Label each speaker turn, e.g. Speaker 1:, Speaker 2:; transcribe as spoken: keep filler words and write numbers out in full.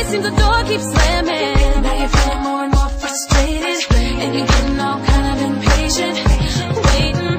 Speaker 1: seems the door keeps slamming. Now you're feeling more and more frustrated, and you're getting all kind of impatient, waiting